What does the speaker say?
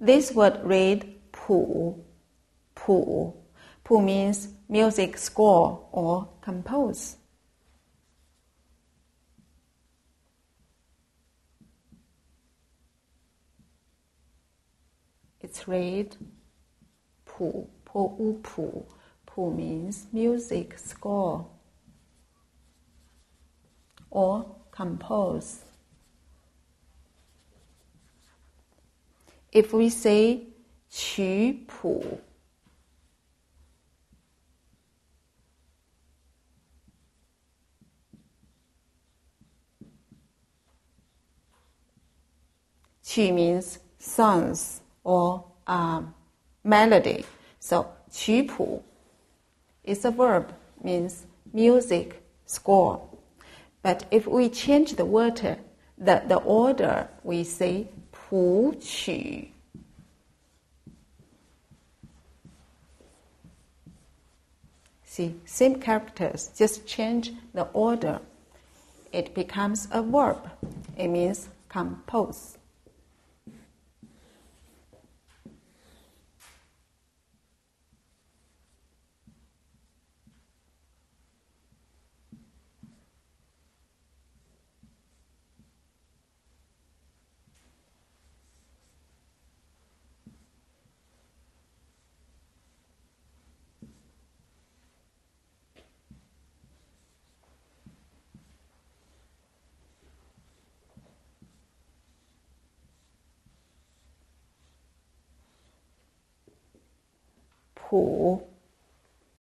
This word read 谱, 谱. 谱 means music score or compose. It's read 谱, 谱屋谱. 谱 means music score or compose. If we say 曲谱, qu means songs or melody. So 曲谱 is a verb, means music score. But if we change the word, the order, we say 谱曲. See, same characters, just change the order. It becomes a verb. It means compose. Pu